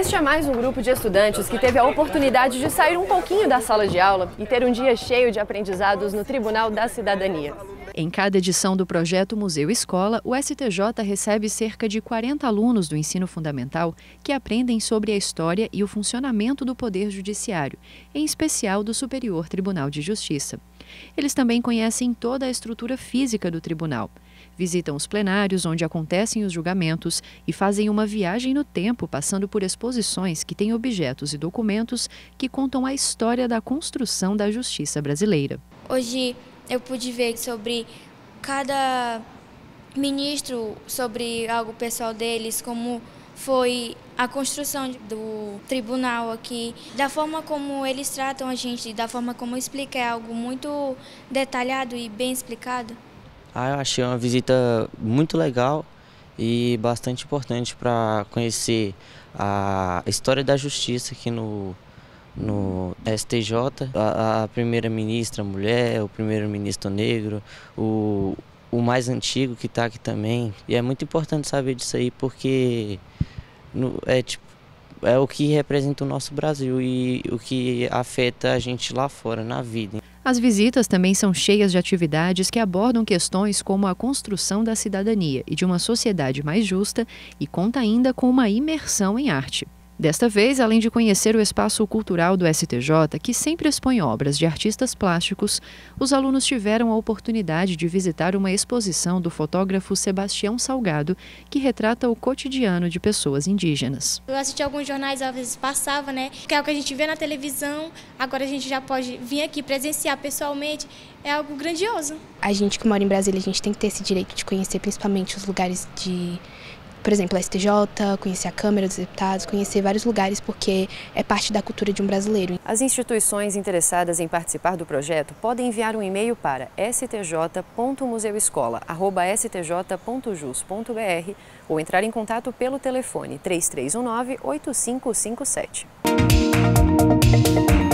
Este é mais um grupo de estudantes que teve a oportunidade de sair um pouquinho da sala de aula e ter um dia cheio de aprendizados no Tribunal da Cidadania. Em cada edição do projeto Museu Escola, o STJ recebe cerca de 40 alunos do ensino fundamental que aprendem sobre a história e o funcionamento do Poder Judiciário, em especial do Superior Tribunal de Justiça. Eles também conhecem toda a estrutura física do tribunal. Visitam os plenários onde acontecem os julgamentos e fazem uma viagem no tempo, passando por exposições que têm objetos e documentos que contam a história da construção da justiça brasileira. Hoje eu pude ver sobre cada ministro, sobre algo pessoal deles, como foi a construção do tribunal aqui, da forma como eles tratam a gente, da forma como explica, é algo muito detalhado e bem explicado. Eu achei uma visita muito legal e bastante importante para conhecer a história da justiça aqui no STJ, a primeira-ministra mulher, o primeiro-ministro negro, o mais antigo que está aqui também. E é muito importante saber disso aí porque é o que representa o nosso Brasil e o que afeta a gente lá fora, na vida. As visitas também são cheias de atividades que abordam questões como a construção da cidadania e de uma sociedade mais justa e conta ainda com uma imersão em arte. Desta vez, além de conhecer o espaço cultural do STJ, que sempre expõe obras de artistas plásticos, os alunos tiveram a oportunidade de visitar uma exposição do fotógrafo Sebastião Salgado, que retrata o cotidiano de pessoas indígenas. Eu assisti alguns jornais, às vezes passava, né? Que é o que a gente vê na televisão, agora a gente já pode vir aqui presenciar pessoalmente, é algo grandioso. A gente que mora em Brasília, a gente tem que ter esse direito de conhecer principalmente os lugares por exemplo, a STJ, conhecer a Câmara dos Deputados, conhecer vários lugares, porque é parte da cultura de um brasileiro. As instituições interessadas em participar do projeto podem enviar um e-mail para stj.museuescola@stj.jus.br ou entrar em contato pelo telefone 3319-8557.